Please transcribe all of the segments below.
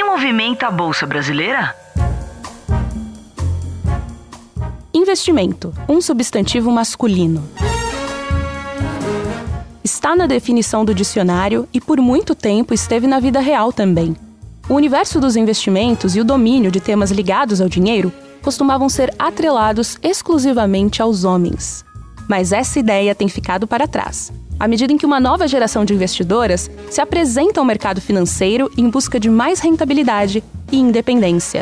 movimenta a Bolsa Brasileira? Investimento, um substantivo masculino. Está na definição do dicionário e por muito tempo esteve na vida real também. O universo dos investimentos e o domínio de temas ligados ao dinheiro costumavam ser atrelados exclusivamente aos homens. Mas essa ideia tem ficado para trás, à medida em que uma nova geração de investidoras se apresenta ao mercado financeiro em busca de mais rentabilidade e independência.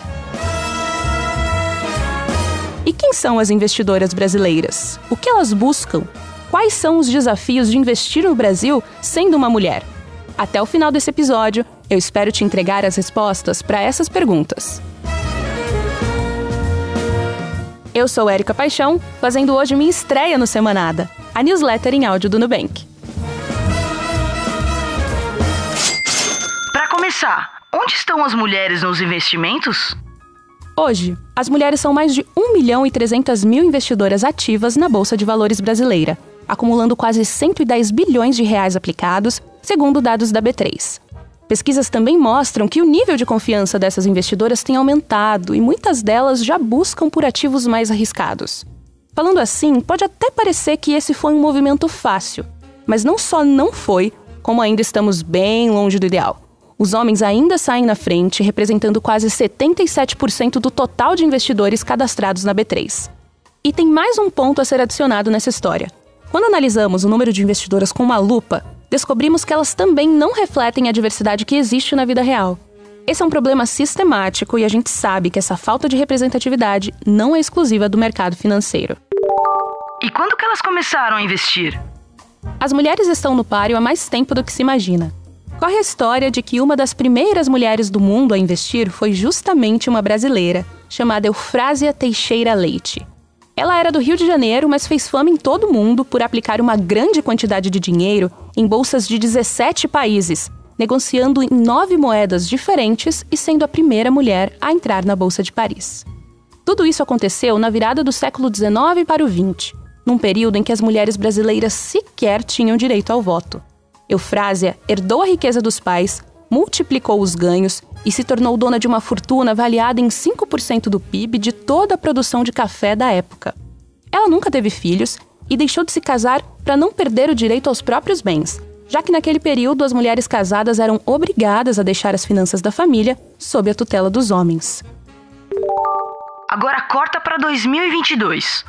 E quem são as investidoras brasileiras? O que elas buscam? Quais são os desafios de investir no Brasil sendo uma mulher? Até o final desse episódio, eu espero te entregar as respostas para essas perguntas. Eu sou Érica Paixão, fazendo hoje minha estreia no Semanada, a newsletter em áudio do Nubank. Para começar, onde estão as mulheres nos investimentos? Hoje, as mulheres são mais de 1.300.000 investidoras ativas na Bolsa de Valores brasileira, acumulando quase 110 bilhões de reais aplicados, segundo dados da B3. Pesquisas também mostram que o nível de confiança dessas investidoras tem aumentado e muitas delas já buscam por ativos mais arriscados. Falando assim, pode até parecer que esse foi um movimento fácil, mas não só não foi, como ainda estamos bem longe do ideal. Os homens ainda saem na frente, representando quase 77% do total de investidores cadastrados na B3. E tem mais um ponto a ser adicionado nessa história. Quando analisamos o número de investidoras com uma lupa, descobrimos que elas também não refletem a diversidade que existe na vida real. Esse é um problema sistemático e a gente sabe que essa falta de representatividade não é exclusiva do mercado financeiro. E quando que elas começaram a investir? As mulheres estão no páreo há mais tempo do que se imagina. Corre a história de que uma das primeiras mulheres do mundo a investir foi justamente uma brasileira, chamada Eufrásia Teixeira Leite. Ela era do Rio de Janeiro, mas fez fama em todo o mundo por aplicar uma grande quantidade de dinheiro em bolsas de 17 países, negociando em 9 moedas diferentes e sendo a primeira mulher a entrar na Bolsa de Paris. Tudo isso aconteceu na virada do século XIX para o XX, num período em que as mulheres brasileiras sequer tinham direito ao voto. Eufrásia herdou a riqueza dos pais, multiplicou os ganhos e se tornou dona de uma fortuna avaliada em 5% do PIB de toda a produção de café da época. Ela nunca teve filhos e deixou de se casar para não perder o direito aos próprios bens, já que naquele período as mulheres casadas eram obrigadas a deixar as finanças da família sob a tutela dos homens. Agora corta para 2022.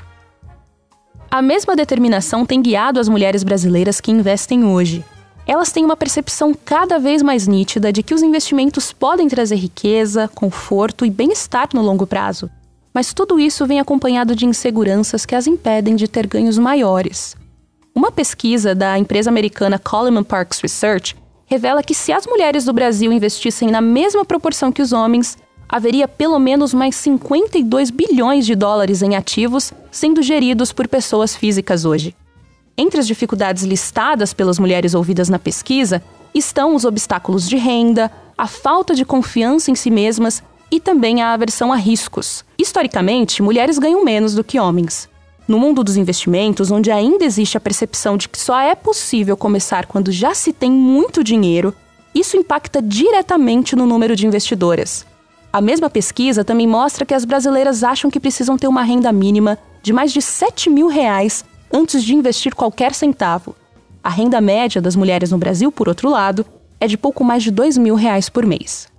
A mesma determinação tem guiado as mulheres brasileiras que investem hoje. Elas têm uma percepção cada vez mais nítida de que os investimentos podem trazer riqueza, conforto e bem-estar no longo prazo. Mas tudo isso vem acompanhado de inseguranças que as impedem de ter ganhos maiores. Uma pesquisa da empresa americana Coleman Parks Research revela que se as mulheres do Brasil investissem na mesma proporção que os homens, haveria pelo menos mais 52 bilhões de dólares em ativos sendo geridos por pessoas físicas hoje. Entre as dificuldades listadas pelas mulheres ouvidas na pesquisa estão os obstáculos de renda, a falta de confiança em si mesmas e também a aversão a riscos. Historicamente, mulheres ganham menos do que homens. No mundo dos investimentos, onde ainda existe a percepção de que só é possível começar quando já se tem muito dinheiro, isso impacta diretamente no número de investidoras. A mesma pesquisa também mostra que as brasileiras acham que precisam ter uma renda mínima de mais de R$7 mil antes de investir qualquer centavo. A renda média das mulheres no Brasil, por outro lado, é de pouco mais de R$2 mil por mês.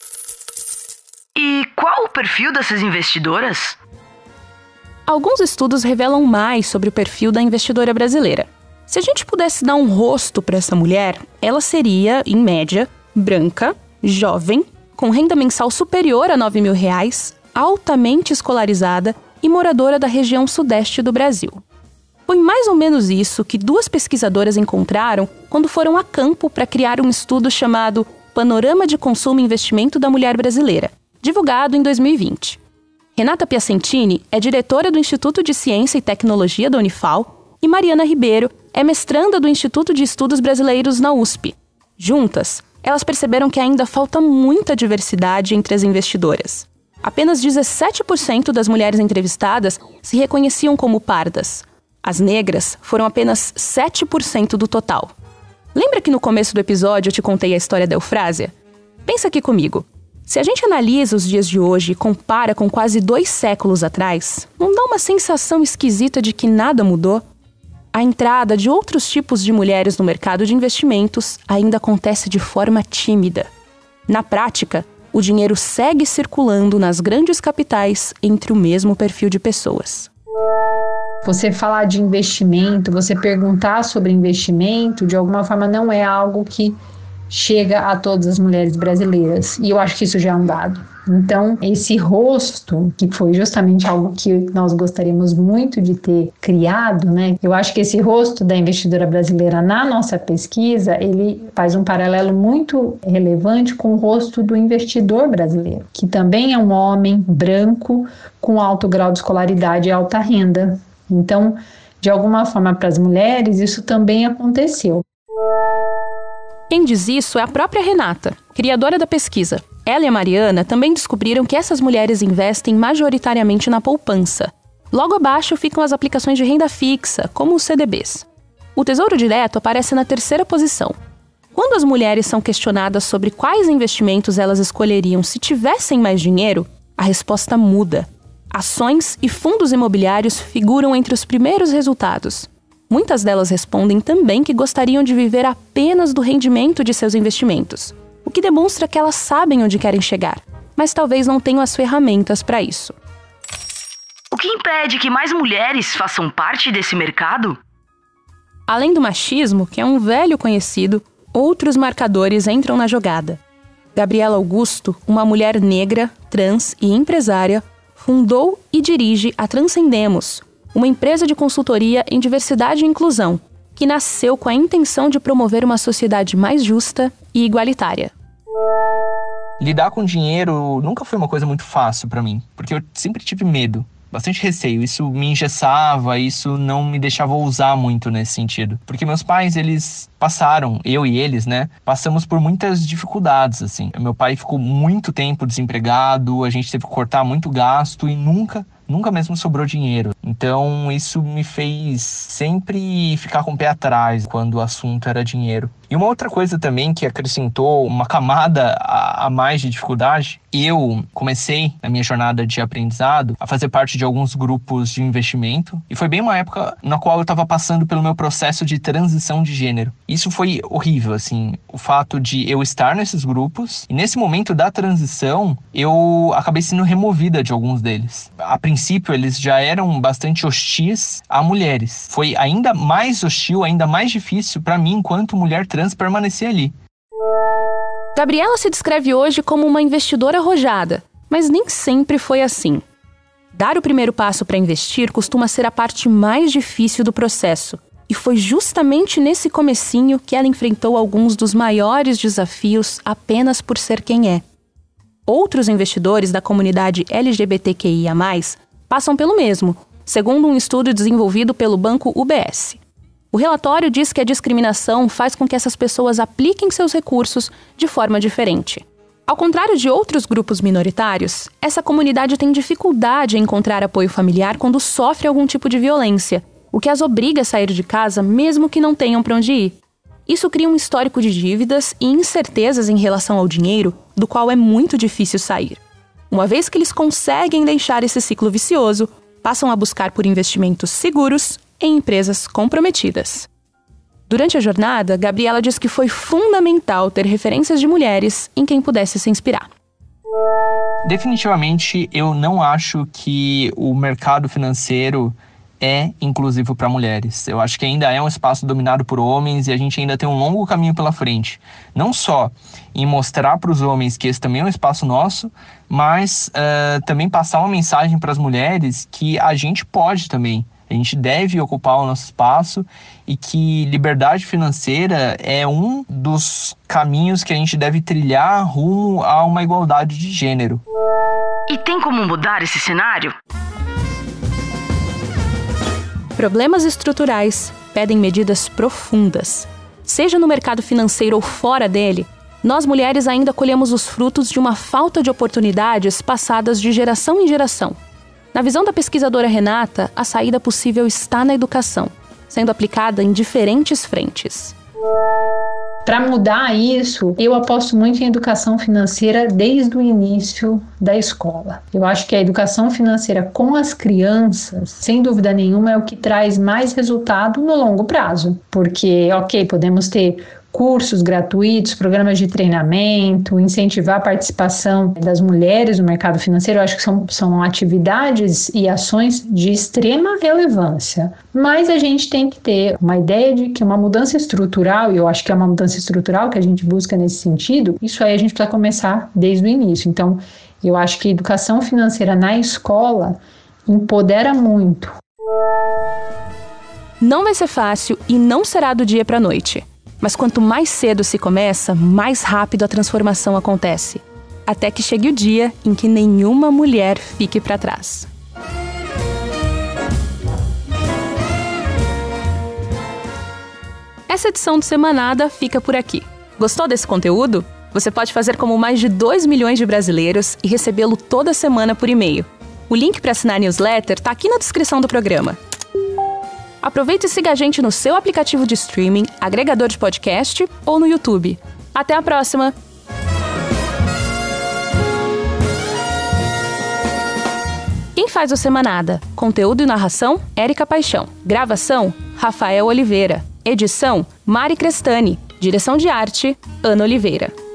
E qual o perfil dessas investidoras? Alguns estudos revelam mais sobre o perfil da investidora brasileira. Se a gente pudesse dar um rosto para essa mulher, ela seria, em média, branca, jovem, com renda mensal superior a R$9 mil, altamente escolarizada e moradora da região sudeste do Brasil. Foi mais ou menos isso que duas pesquisadoras encontraram quando foram a campo para criar um estudo chamado Panorama de Consumo e Investimento da Mulher Brasileira, divulgado em 2020. Renata Piacentini é diretora do Instituto de Ciência e Tecnologia da Unifal e Mariana Ribeiro é mestranda do Instituto de Estudos Brasileiros na USP. Juntas, elas perceberam que ainda falta muita diversidade entre as investidoras. Apenas 17% das mulheres entrevistadas se reconheciam como pardas. As negras foram apenas 7% do total. Lembra que no começo do episódio eu te contei a história da Eufrásia? Pensa aqui comigo. Se a gente analisa os dias de hoje e compara com quase 2 séculos atrás, não dá uma sensação esquisita de que nada mudou? A entrada de outros tipos de mulheres no mercado de investimentos ainda acontece de forma tímida. Na prática, o dinheiro segue circulando nas grandes capitais entre o mesmo perfil de pessoas. Você falar de investimento, você perguntar sobre investimento, de alguma forma não é algo que chega a todas as mulheres brasileiras. E eu acho que isso já é um dado. Então, esse rosto, que foi justamente algo que nós gostaríamos muito de ter criado, né? Eu acho que esse rosto da investidora brasileira na nossa pesquisa, ele faz um paralelo muito relevante com o rosto do investidor brasileiro, que também é um homem branco com alto grau de escolaridade e alta renda. Então, de alguma forma, para as mulheres, isso também aconteceu. Quem diz isso é a própria Renata, criadora da pesquisa. Ela e a Mariana também descobriram que essas mulheres investem majoritariamente na poupança. Logo abaixo ficam as aplicações de renda fixa, como os CDBs. O Tesouro Direto aparece na 3ª posição. Quando as mulheres são questionadas sobre quais investimentos elas escolheriam se tivessem mais dinheiro, a resposta muda. Ações e fundos imobiliários figuram entre os primeiros resultados. Muitas delas respondem também que gostariam de viver apenas do rendimento de seus investimentos, o que demonstra que elas sabem onde querem chegar, mas talvez não tenham as ferramentas para isso. O que impede que mais mulheres façam parte desse mercado? Além do machismo, que é um velho conhecido, outros marcadores entram na jogada. Gabriela Augusto, uma mulher negra, trans e empresária, fundou e dirige a Transcendemos, uma empresa de consultoria em diversidade e inclusão, que nasceu com a intenção de promover uma sociedade mais justa e igualitária. Lidar com dinheiro nunca foi uma coisa muito fácil para mim, porque eu sempre tive medo, bastante receio. Isso me engessava, isso não me deixava ousar muito nesse sentido. Porque meus pais, eles passaram, eu e eles, né, passamos por muitas dificuldades, assim. Meu pai ficou muito tempo desempregado, a gente teve que cortar muito gasto e nunca mesmo sobrou dinheiro. Então, isso me fez sempre ficar com o pé atrás quando o assunto era dinheiro. E uma outra coisa também que acrescentou uma camada a mais de dificuldade, eu comecei, na minha jornada de aprendizado, a fazer parte de alguns grupos de investimento. E foi bem uma época na qual eu estava passando pelo meu processo de transição de gênero. Isso foi horrível, assim, o fato de eu estar nesses grupos. E nesse momento da transição, eu acabei sendo removida de alguns deles. A princípio, eles já eram bastante hostis a mulheres. Foi ainda mais hostil, ainda mais difícil para mim, enquanto mulher trans, permanecer ali. Gabriela se descreve hoje como uma investidora arrojada, mas nem sempre foi assim. Dar o primeiro passo para investir costuma ser a parte mais difícil do processo. E foi justamente nesse comecinho que ela enfrentou alguns dos maiores desafios apenas por ser quem é. Outros investidores da comunidade LGBTQIA+, passam pelo mesmo, segundo um estudo desenvolvido pelo banco UBS. O relatório diz que a discriminação faz com que essas pessoas apliquem seus recursos de forma diferente. Ao contrário de outros grupos minoritários, essa comunidade tem dificuldade em encontrar apoio familiar quando sofre algum tipo de violência, o que as obriga a sair de casa mesmo que não tenham para onde ir. Isso cria um histórico de dívidas e incertezas em relação ao dinheiro, do qual é muito difícil sair. Uma vez que eles conseguem deixar esse ciclo vicioso, passam a buscar por investimentos seguros em empresas comprometidas. Durante a jornada, Gabriela diz que foi fundamental ter referências de mulheres em quem pudesse se inspirar. Definitivamente, eu não acho que o mercado financeiro é inclusivo para mulheres. Eu acho que ainda é um espaço dominado por homens e a gente ainda tem um longo caminho pela frente. Não só em mostrar para os homens que esse também é um espaço nosso, mas também passar uma mensagem para as mulheres que a gente pode também. A gente deve ocupar o nosso espaço e que liberdade financeira é um dos caminhos que a gente deve trilhar rumo a uma igualdade de gênero. E tem como mudar esse cenário? Problemas estruturais pedem medidas profundas. Seja no mercado financeiro ou fora dele, nós mulheres ainda colhemos os frutos de uma falta de oportunidades passadas de geração em geração. Na visão da pesquisadora Renata, a saída possível está na educação, sendo aplicada em diferentes frentes. Para mudar isso, eu aposto muito em educação financeira desde o início da escola. Eu acho que a educação financeira com as crianças, sem dúvida nenhuma, é o que traz mais resultado no longo prazo. Porque, podemos ter cursos gratuitos, programas de treinamento, incentivar a participação das mulheres no mercado financeiro. Eu acho que são atividades e ações de extrema relevância. Mas a gente tem que ter uma ideia de que uma mudança estrutural, e eu acho que é uma mudança estrutural que a gente busca nesse sentido, isso aí a gente precisa começar desde o início. Então, eu acho que a educação financeira na escola empodera muito. Não vai ser fácil e não será do dia para a noite. Mas quanto mais cedo se começa, mais rápido a transformação acontece. Até que chegue o dia em que nenhuma mulher fique para trás. Essa edição do Semanada fica por aqui. Gostou desse conteúdo? Você pode fazer como mais de 2 milhões de brasileiros e recebê-lo toda semana por e-mail. O link para assinar a newsletter está aqui na descrição do programa. Aproveite e siga a gente no seu aplicativo de streaming, agregador de podcast ou no YouTube. Até a próxima! Quem faz o Semanada? Conteúdo e narração, Érica Paixão. Gravação, Rafael Oliveira. Edição, Mari Crestani. Direção de arte, Ana Oliveira.